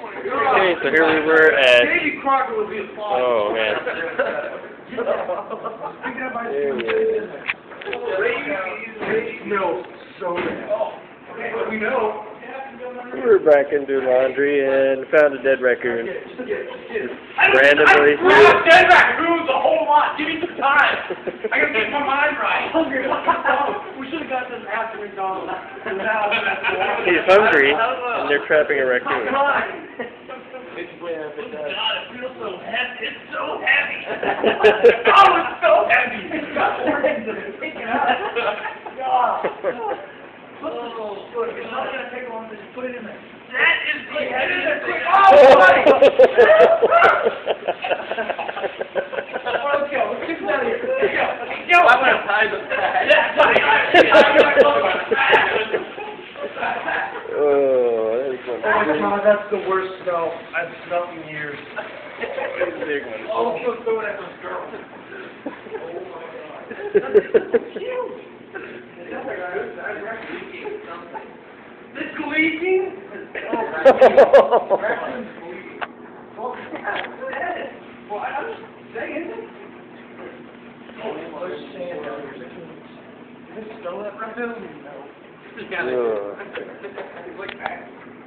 Okay, so here we were at... Davy Crocker would be a flop. Oh, man. There he is. No, so we know. We were back in doing laundry and found a dead raccoon. Randomly. Dead raccoons a whole lot. Give me some time. I gotta get my mind right. We should have got this after McDonald's. He's hungry, and they're trapping a raccoon. God, it feels so heavy. It's so heavy. Oh, it's so heavy. It's got organs in it. Take it out. God. Oh, good. It's not going to take long to just put it in there. That is the heaviest thing. Oh, buddy! Let's go. Let's get out of here. Let's go. I'm going to tie the bag. Yeah, buddy. Oh, that is fun. Oh, my God. That's the worst smell I've smelled in years. It's a big one. Oh, let's go at this girl. Oh, my God. That's cute. It's leaking? Oh, raccoon's leaking. Well, I'm just saying it. Oh, there's sand down here. Did it smell that raccoon? No. Yeah. It's like that.